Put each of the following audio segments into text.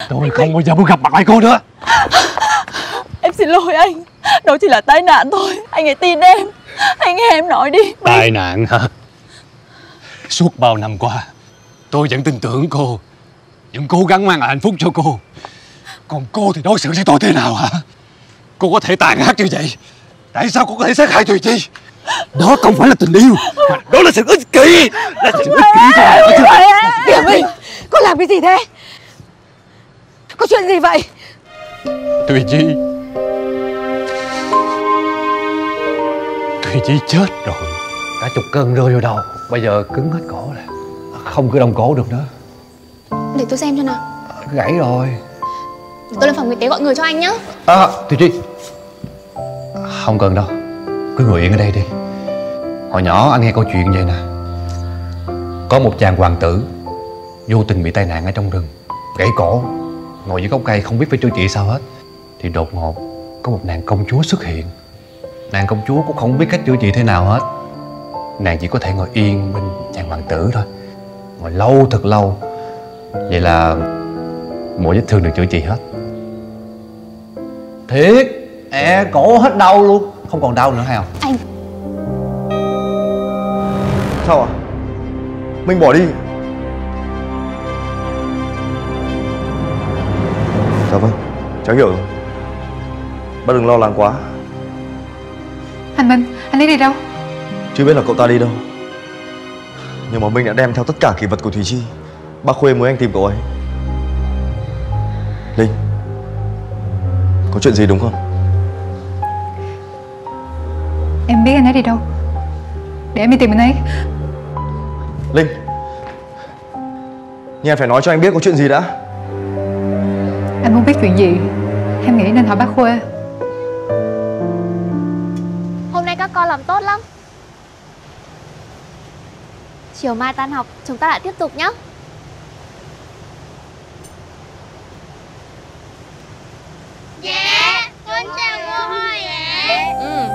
Tôi không bao giờ muốn gặp mặt lại cô nữa. Em xin lỗi anh. Đó chỉ là tai nạn thôi. Anh hãy tin em. Anh nghe em nói đi. Tai nạn hả? Suốt bao năm qua tôi vẫn tin tưởng cô, vẫn cố gắng mang lại hạnh phúc cho cô. Còn cô thì đối xử với tôi thế nào hả? Cô có thể tàn ác như vậy, tại sao cô có thể sát hại Thùy Chi? Đó không phải là tình yêu, mà đó là sự ích kỷ. Là sự ích kỷ thôi. Kìa Minh, con làm cái gì thế? Có chuyện gì vậy? Thùy Chi, Thùy Chi chết rồi. Cả chục cân rơi vào đầu, bây giờ cứng hết cổ rồi, không cử động cổ được nữa. Để tôi xem cho nào. Gãy rồi. Tôi lên phòng y tế gọi người cho anh nhá. Thùy Chi, không cần đâu, cứ ngồi yên ở đây đi. Hồi nhỏ anh nghe câu chuyện vậy nè. Có một chàng hoàng tử vô tình bị tai nạn ở trong rừng, gãy cổ, ngồi dưới gốc cây không biết phải chữa trị sao hết. Thì đột ngột có một nàng công chúa xuất hiện. Nàng công chúa cũng không biết cách chữa trị thế nào hết. Nàng chỉ có thể ngồi yên bên chàng hoàng tử thôi, ngồi lâu thật lâu. Vậy là mỗi vết thương được chữa trị hết. Thiệt, cổ hết đau luôn, không còn đau nữa hay không? Anh. Sao à? Mình bỏ đi. Dạ vâng, cháu hiểu rồi. Bác đừng lo lắng quá. Anh Minh, anh ấy đi đâu? Chưa biết là cậu ta đi đâu, nhưng mà Minh đã đem theo tất cả kỷ vật của Thùy Chi. Bác Khuê muốn anh tìm cậu ấy. Linh, có chuyện gì đúng không? Em biết anh ấy đi đâu, để em đi tìm anh ấy. Linh, nhưng em phải nói cho anh biết có chuyện gì đã. Anh muốn biết chuyện gì, em nghĩ nên hỏi bác Khuê. Hôm nay các con làm tốt lắm. Chiều mai tan học chúng ta lại tiếp tục nhé. Dạ, con chào cô Hồi ạ.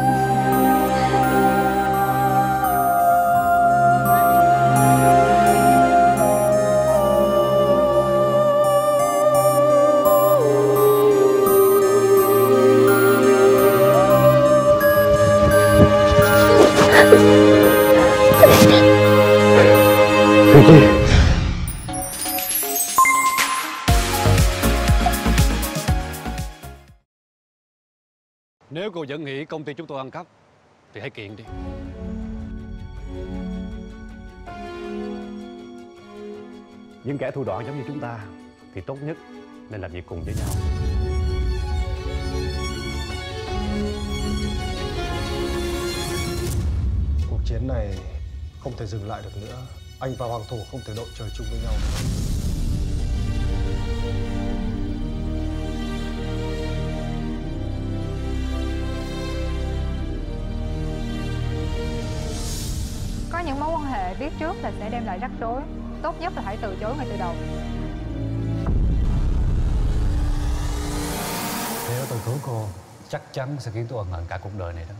Nếu cô vẫn nghĩ công ty chúng tôi ăn cắp thì hãy kiện đi. Những kẻ thủ đoạn giống như chúng ta thì tốt nhất nên làm việc cùng với nhau. Cuộc chiến này không thể dừng lại được nữa. Anh và Hoàng Thổ không thể đội trời chung với nhau nữa. Có những mối quan hệ biết trước là sẽ đem lại rắc rối, tốt nhất là hãy từ chối ngay từ đầu. Nếu tôi cứu cô, chắc chắn sẽ khiến tôi ân hận cả cuộc đời này đó.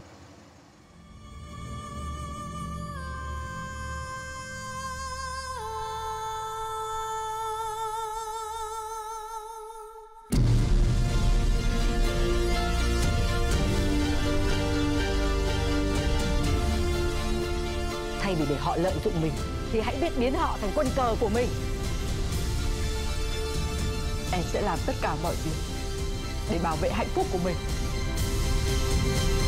Thay vì để họ lợi dụng mình thì hãy biết biến họ thành quân cờ của mình. Em sẽ làm tất cả mọi việc để bảo vệ hạnh phúc của mình.